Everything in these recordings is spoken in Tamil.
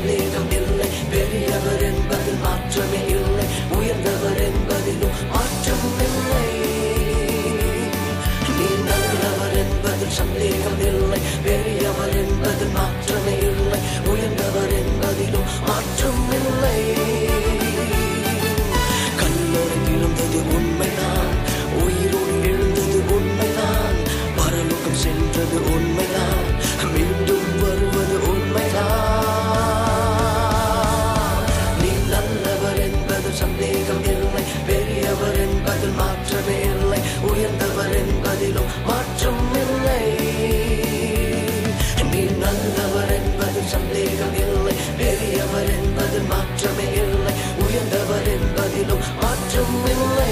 சந்தேகம் இல்லை. பெரியவர் என்பதில் மாற்றமே இல்லை. உயர்ந்தவர் என்பதிலும் மாற்றம் இல்லை. நீ நல்லவர் என்பதில் சந்தேகம் இல்லை. பெரியவர் என்பதில் மாற்றமே இல்லை. உயர்ந்தவர் என்பதிலும் மாற்றம் இல்லை. கல்லறை விழுந்தது உண்மைதான். உயிரோடு எழுந்தது உண்மைதான். பரலோகம் சென்றது உண்மைதான். மீண்டும் வருவது உண்மைதான். நீ நல்லவர் என்பது சந்தேகம் இல்லை. பெரியவர் என்பதில் மாற்றமே இல்லை. உயர்ந்தவர் என்பதிலும் மாற்றம் இல்லை. நீ நல்லவர் என்பது சந்தேகம் இல்லை. பெரியவர் என்பதில் மாற்றமே இல்லை. உயர்ந்தவர் என்பதிலும் மாற்றம் இல்லை.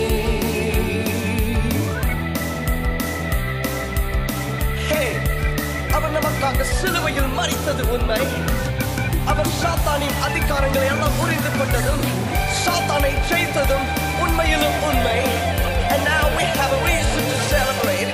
அவர் நமக்காக சிலுவையில் மரித்தது உண்மை. அவர் சாத்தானின் அதிகாரங்களை எல்லாம் புரிந்து கொண்டதும் சாத்தானை ஜெயித்ததும் உண்மையிலும் உண்மை. And now we have a reason to celebrate.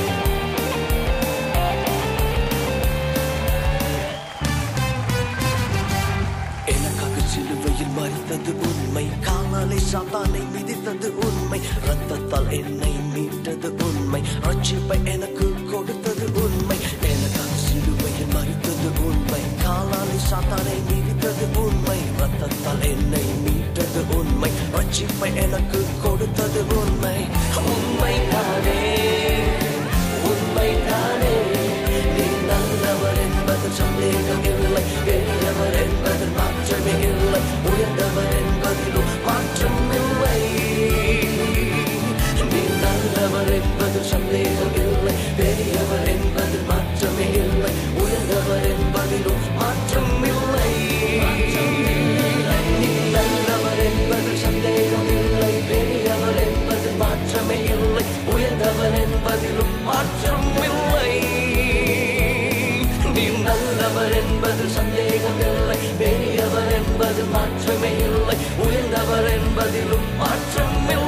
எனக்காக சிலுவையில் மரித்தது உண்மை. காலாலை சாத்தானை மிதித்தது உண்மை. ரத்தத்தால் என்னை மீட்டது உண்மை. ரட்சிப்பை எனக்கு கொடுத்தது உண்மை. எனக்காக சிலுவையில் மரித்தது உண்மை. காலாலை சாத்தானை மிதித்தது உண்மை. ரத்தத்தால் என்னை மீட்டது உண்மை. ரட்சிப்பை எனக்கு கொடுத்தது உண்மை. உண்மைதானே, உண்மைதானே. நீ நல்லவர் என்பதில் சந்தேகம் இல்லை. பெரியவர் என்பதில் மாற்றமே இல்லை. உயர்ந்தவர் என்பதிலும் மாற்றம் இல்லை. நீ நல்லவர் என்பதில் சந்தேகம் இல்லை. பெரியவர் என்பதில் மாற்றமே இல்லை. உயர்ந்தவர் என்பதிலும் மாற்றம் இல்லை. நீ நல்லவர் என்பதில் சந்தேகம் இல்லை. பெரியவர் என்பதில் மாற்றமே இல்லை. உயர்ந்தவர் என்பதிலும் மாற்றம் இல்லை. நீ நல்லவர் என்பதில் சந்தேகம் இல்லை. பெரியவர் என்பதில் மாற்றமே இல்லை. உயர்ந்தவர் என்பதிலும் மாற்றம் இல்லை.